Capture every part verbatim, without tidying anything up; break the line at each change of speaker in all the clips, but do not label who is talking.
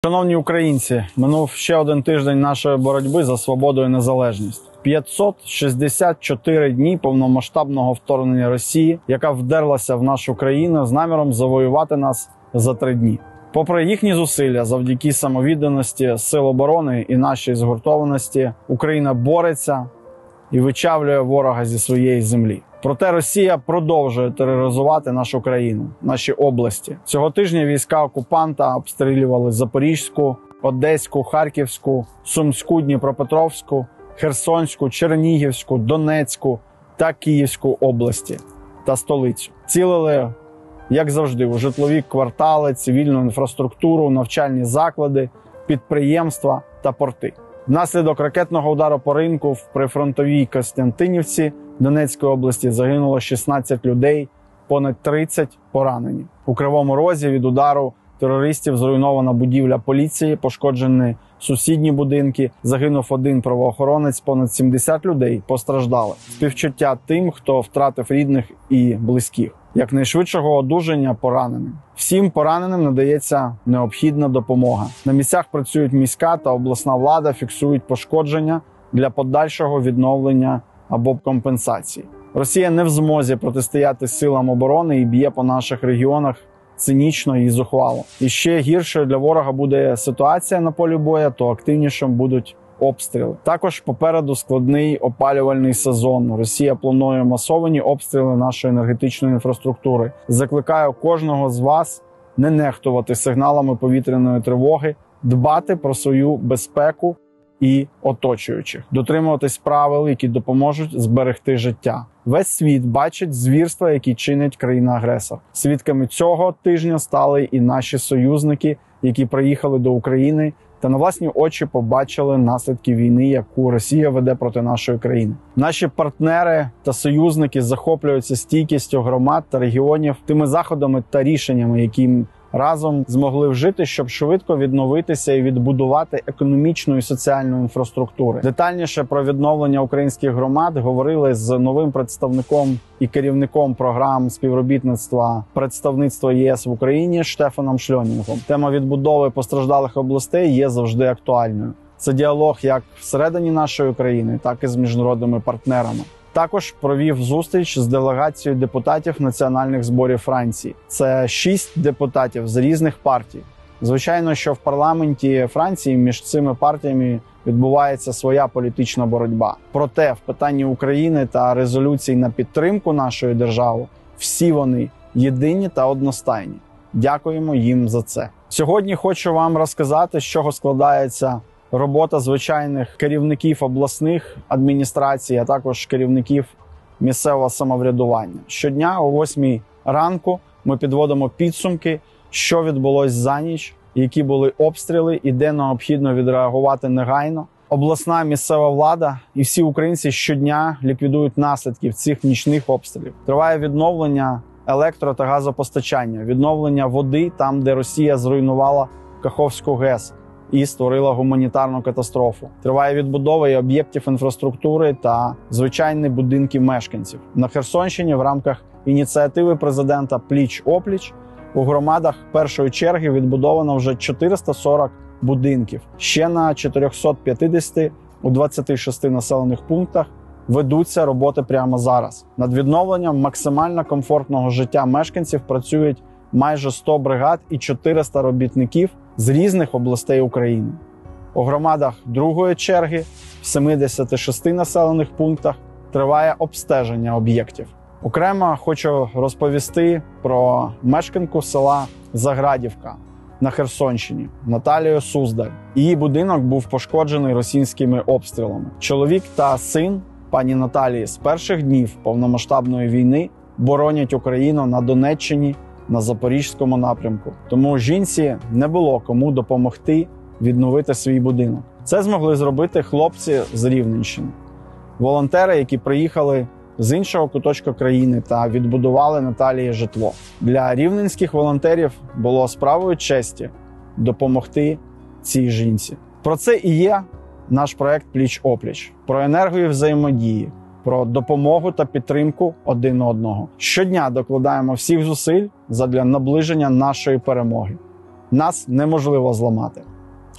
Шановні українці, минув ще один тиждень нашої боротьби за свободу і незалежність. п'ятсот шістдесят чотири дні повномасштабного вторгнення Росії, яка вдерлася в нашу країну з наміром завоювати нас за три дні. Попри їхні зусилля, завдяки самовідданості Сил оборони і нашій згуртованості, Україна бореться і вичавлює ворога зі своєї землі. Проте Росія продовжує тероризувати нашу країну, наші області. Цього тижня війська окупанта обстрілювали Запорізьку, Одеську, Харківську, Сумську, Дніпропетровську, Херсонську, Чернігівську, Донецьку та Київську області та столицю. Цілили, як завжди, у житлові квартали, цивільну інфраструктуру, навчальні заклади, підприємства та порти. Внаслідок ракетного удару по ринку в прифронтовій Костянтинівці Донецької області загинуло шістнадцять людей, понад тридцять поранені. У Кривому Розі від удару терористів зруйнована будівля поліції, пошкоджені сусідні будинки, загинув один правоохоронець, понад сімдесят людей постраждали. Співчуття тим, хто втратив рідних і близьких. Якнайшвидшого одужання пораненим. Всім пораненим надається необхідна допомога. На місцях працюють міська та обласна влада, фіксують пошкодження для подальшого відновлення або компенсації. Росія не в змозі протистояти силам оборони і б'є по наших регіонах цинічно і зухвало. І ще гіршою для ворога буде ситуація на полі бою, то активнішим будуть обстріли. Також попереду складний опалювальний сезон. Росія планує масовані обстріли нашої енергетичної інфраструктури. Закликаю кожного з вас не нехтувати сигналами повітряної тривоги, дбати про свою безпеку і оточуючих, дотримуватись правил, які допоможуть зберегти життя. Весь світ бачить звірства, які чинить країна-агресор. Свідками цього тижня стали і наші союзники, які приїхали до України та на власні очі побачили наслідки війни, яку Росія веде проти нашої країни. Наші партнери та союзники захоплюються стійкістю громад та регіонів, тими заходами та рішеннями, які разом змогли вжити, щоб швидко відновитися і відбудувати економічну і соціальну інфраструктуру. Детальніше про відновлення українських громад говорили з новим представником і керівником програм співробітництва представництва ЄС в Україні Штефаном Шльонінгом. Тема відбудови постраждалих областей є завжди актуальною. Це діалог як всередині нашої країни, так і з міжнародними партнерами. Також провів зустріч з делегацією депутатів національних зборів Франції. Це шість депутатів з різних партій. Звичайно, що в парламенті Франції між цими партіями відбувається своя політична боротьба. Проте в питанні України та резолюцій на підтримку нашої держави всі вони єдині та одностайні. Дякуємо їм за це. Сьогодні хочу вам розказати, з чого складається робота звичайних керівників обласних адміністрацій, а також керівників місцевого самоврядування. Щодня о восьмій ранку ми підводимо підсумки, що відбулось за ніч, які були обстріли і де необхідно відреагувати негайно. Обласна місцева влада і всі українці щодня ліквідують наслідки цих нічних обстрілів. Триває відновлення електро- та газопостачання, відновлення води там, де Росія зруйнувала Каховську ГЕС і створила гуманітарну катастрофу. Триває відбудова і об'єктів інфраструктури та звичайні будинки мешканців. На Херсонщині в рамках ініціативи президента «Пліч-опліч» у громадах першої черги відбудовано вже чотириста сорок будинків. Ще на чотириста п'ятдесят у двадцяти шести населених пунктах ведуться роботи прямо зараз. Над відновленням максимально комфортного життя мешканців працюють майже сто бригад і чотириста робітників з різних областей України. У громадах другої черги в сімдесяти шести населених пунктах триває обстеження об'єктів. Окремо хочу розповісти про мешканку села Заградівка на Херсонщині Наталію Суздаль. Її будинок був пошкоджений російськими обстрілами. Чоловік та син пані Наталії з перших днів повномасштабної війни боронять Україну на Донеччині, на Запорізькому напрямку. Тому жінці не було кому допомогти відновити свій будинок. Це змогли зробити хлопці з Рівненщини. Волонтери, які приїхали з іншого куточка країни та відбудували Наталії житло. Для рівненських волонтерів було справою честі допомогти цій жінці. Про це і є наш проект «Пліч-опліч». Про енергію взаємодії, про допомогу та підтримку один одного. Щодня докладаємо всіх зусиль задля наближення нашої перемоги. Нас неможливо зламати.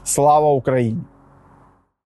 Слава Україні!